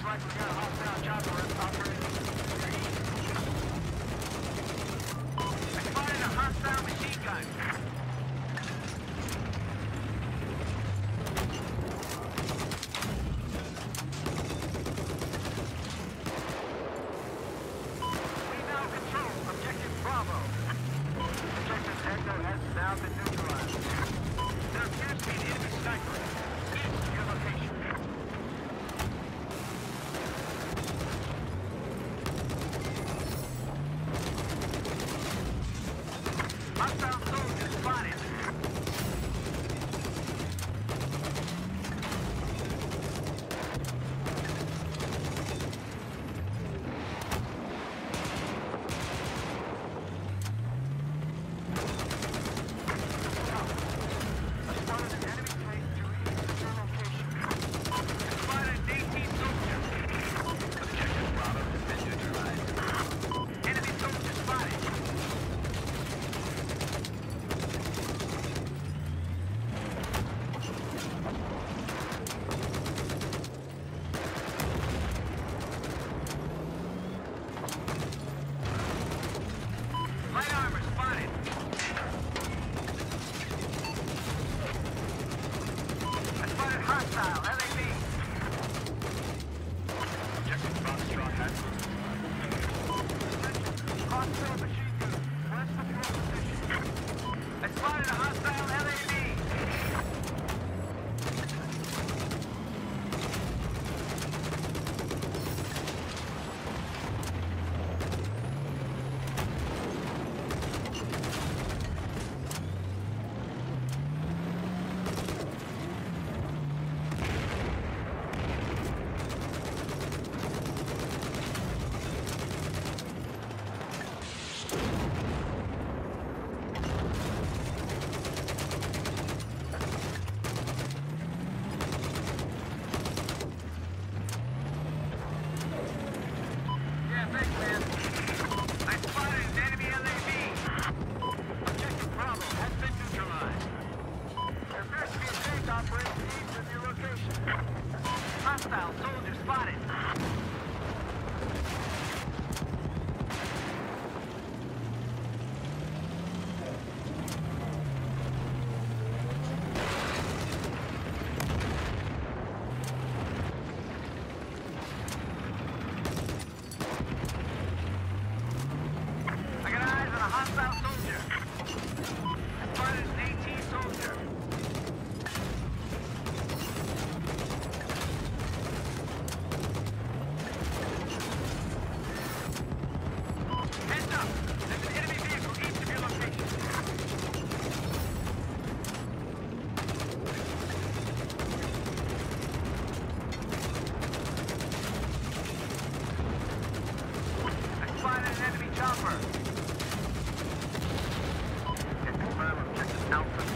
like we got a hostile chopper operating east. I spotted a hostile machine gun. We now control objective Bravo. Objective Echo has now been neutralized. There appears to be an enemy sniper east of your location. Hostile soldiers spotted. Light armor spotted. I spotted hostile LAV. Objective Foxtrot has hostile machine gun west of your position. I spotted a hostile LAV. Hostile soldier spotted. I got eyes on a hostile soldier. Spotted an AT soldier. Heads up! There's an enemy vehicle east of your location. I spotted an enemy chopper. Can confirm objective Alpha